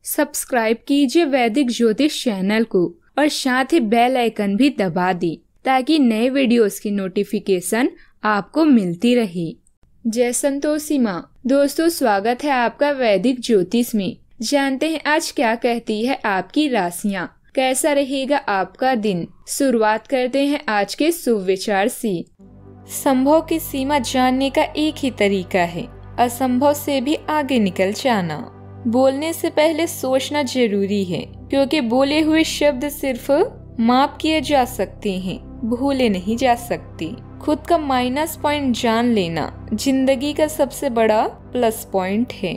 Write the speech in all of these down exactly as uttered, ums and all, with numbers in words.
Subscribe कीजिए वैदिक ज्योतिष चैनल को और साथ ही बेल आइकन भी दबा दें ताकि नए वीडियोस की नोटिफिकेशन आपको मिलती रहे। जय संतोषी माँ। दोस्तों, स्वागत है आपका वैदिक ज्योतिष में। जानते हैं आज क्या कहती है आपकी राशियाँ, कैसा रहेगा आपका दिन। शुरुआत करते हैं आज के शुभ विचार से। संभव की सीमा जानने का एक ही तरीका है, असंभव से भी आगे निकल जाना। बोलने से पहले सोचना जरूरी है, क्योंकि बोले हुए शब्द सिर्फ माप किए जा सकते हैं, भूले नहीं जा सकते। खुद का माइनस पॉइंट जान लेना जिंदगी का सबसे बड़ा प्लस पॉइंट है।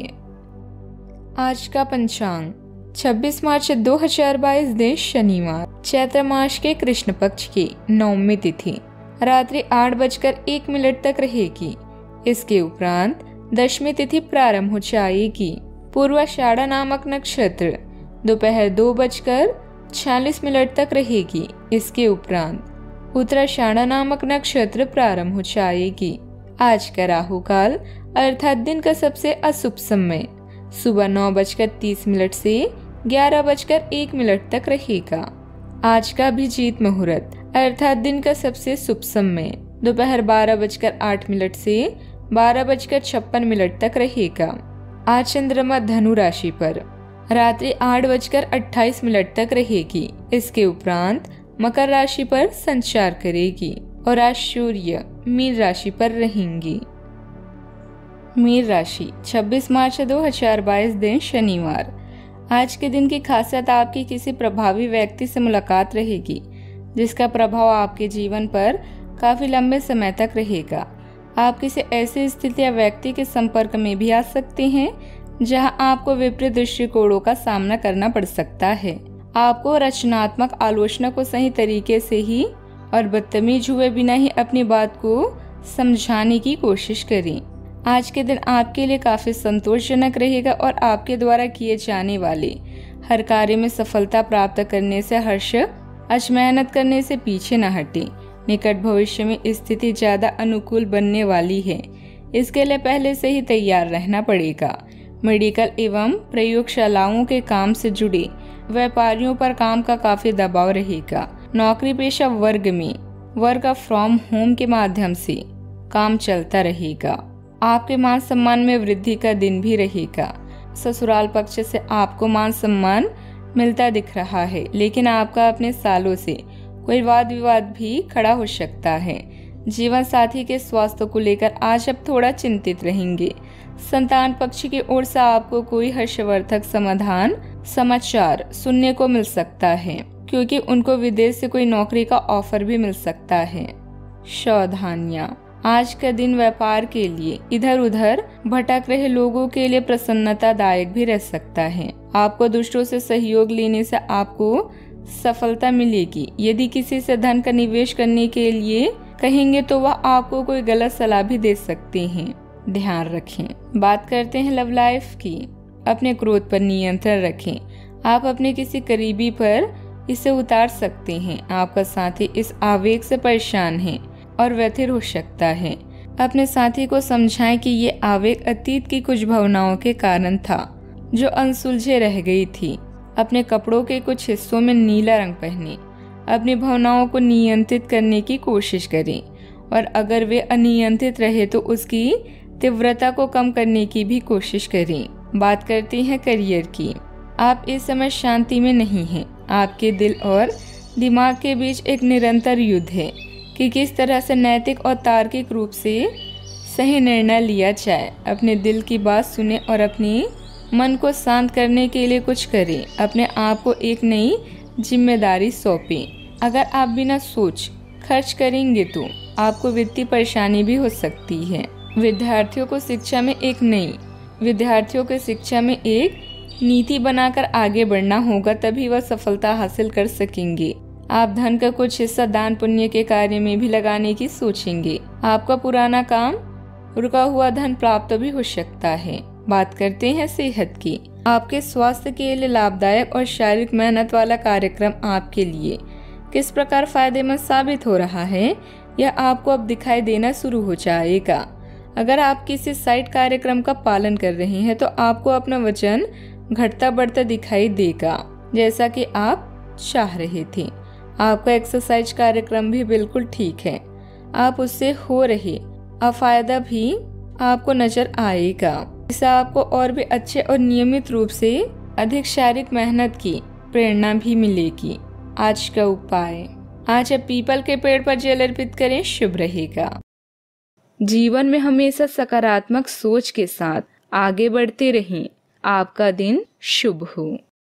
आज का पंचांग छब्बीस मार्च दो हज़ार बाईस दिन शनिवार, चैत्र मास के कृष्ण पक्ष की नवमी तिथि रात्रि आठ बजकर एक मिनट तक रहेगी। इसके उपरांत दशमी तिथि प्रारंभ हो जाएगी। पूर्वाषाढ़ा नामक नक्षत्र दोपहर दो बजकर छियालीस मिनट तक रहेगी। इसके उपरांत उत्तराषाढ़ा नामक नक्षत्र प्रारंभ हो जाएगी। आज का राहु काल अर्थात दिन का सबसे अशुभ समय सुबह नौ बजकर तीस मिनट से ग्यारह बजकर एक मिनट तक रहेगा। आज का अभिजीत मुहूर्त अर्थात दिन का सबसे शुभ समय दोपहर बारह बजकर आठ मिनट से बारह बजकर छप्पन मिनट तक रहेगा। आज चंद्रमा धनु राशि पर रात्रि आठ बजकर अट्ठाईस मिनट तक रहेगी। इसके उपरांत मकर राशि पर संचार करेगी और आज सूर्य मीन राशि पर रहेंगी। मीन राशि छब्बीस मार्च दो हज़ार बाईस दिन शनिवार। आज के दिन की खासियत आपकी किसी प्रभावी व्यक्ति से मुलाकात रहेगी, जिसका प्रभाव आपके जीवन पर काफी लंबे समय तक रहेगा। आप किसी ऐसी स्थिति या व्यक्ति के संपर्क में भी आ सकते हैं जहां आपको विपरीत दृष्टिकोणों का सामना करना पड़ सकता है। आपको रचनात्मक आलोचना को सही तरीके से ही और बदतमीज हुए बिना ही अपनी बात को समझाने की कोशिश करें। आज के दिन आपके लिए काफी संतोषजनक रहेगा और आपके द्वारा किए जाने वाले हर कार्य में सफलता प्राप्त करने से हर्ष आज मेहनत करने से पीछे न हटें। निकट भविष्य में स्थिति ज्यादा अनुकूल बनने वाली है, इसके लिए पहले से ही तैयार रहना पड़ेगा। मेडिकल एवं प्रयोगशालाओं के काम से जुड़े व्यापारियों पर काम का काफी दबाव रहेगा। नौकरी पेशा वर्ग में वर्क फ्रॉम होम के माध्यम से काम चलता रहेगा। आपके मान सम्मान में वृद्धि का दिन भी रहेगा। ससुराल पक्ष से आपको मान सम्मान मिलता दिख रहा है, लेकिन आपका अपने सालों से कोई वाद विवाद भी खड़ा हो सकता है। जीवन साथी के स्वास्थ्य को लेकर आज आप थोड़ा चिंतित रहेंगे। संतान पक्ष की ओर से आपको कोई हर्षवर्धक समाधान समाचार सुनने को मिल सकता है, क्योंकि उनको विदेश से कोई नौकरी का ऑफर भी मिल सकता है। सावधानियां। आज का दिन व्यापार के लिए इधर उधर भटक रहे लोगों के लिए प्रसन्नतादायक भी रह सकता है। आपको दुष्टों से सहयोग लेने से आपको सफलता मिलेगी। यदि किसी से धन का निवेश करने के लिए कहेंगे तो वह आपको कोई गलत सलाह भी दे सकते हैं, ध्यान रखें। बात करते हैं लव लाइफ की। अपने क्रोध पर नियंत्रण रखें। आप अपने किसी करीबी पर इसे उतार सकते हैं। आपका साथी इस आवेग से परेशान है और व्यथित हो सकता है। अपने साथी को समझाएं कि ये आवेग अतीत की कुछ भावनाओं के कारण था जो अनसुलझे रह गई थी। अपने कपड़ों के कुछ हिस्सों में नीला रंग पहने। अपनी भावनाओं को नियंत्रित करने की कोशिश करें और अगर वे अनियंत्रित रहे तो उसकी तीव्रता को कम करने की भी कोशिश करें। बात करते हैं करियर की। आप इस समय शांति में नहीं हैं। आपके दिल और दिमाग के बीच एक निरंतर युद्ध है कि किस तरह से नैतिक और तार्किक रूप से सही निर्णय लिया जाए। अपने दिल की बात सुने और अपनी मन को शांत करने के लिए कुछ करें। अपने आप को एक नई जिम्मेदारी सौंपें। अगर आप बिना सोच खर्च करेंगे तो आपको वित्तीय परेशानी भी हो सकती है। विद्यार्थियों को शिक्षा में एक नई विद्यार्थियों को शिक्षा में एक नीति बनाकर आगे बढ़ना होगा, तभी वह सफलता हासिल कर सकेंगे। आप धन का कुछ हिस्सा दान पुण्य के कार्य में भी लगाने की सोचेंगे। आपका पुराना काम रुका हुआ धन प्राप्त भी हो सकता है। बात करते हैं सेहत की। आपके स्वास्थ्य के लिए लाभदायक और शारीरिक मेहनत वाला कार्यक्रम आपके लिए किस प्रकार फायदेमंद साबित हो रहा है, यह आपको अब दिखाई देना शुरू हो जाएगा। अगर आप किसी साइट कार्यक्रम का पालन कर रहे हैं तो आपको अपना वजन घटता बढ़ता दिखाई देगा जैसा कि आप चाह रहे थे। आपका एक्सरसाइज कार्यक्रम भी बिल्कुल ठीक है। आप उससे हो रहे अफायदा भी आपको नजर आएगा। इससे आपको और भी अच्छे और नियमित रूप से अधिक शारीरिक मेहनत की प्रेरणा भी मिलेगी। आज का उपाय, आज आप पीपल के पेड़ पर जल अर्पित करें, शुभ रहेगा। जीवन में हमेशा सकारात्मक सोच के साथ आगे बढ़ते रहें। आपका दिन शुभ हो।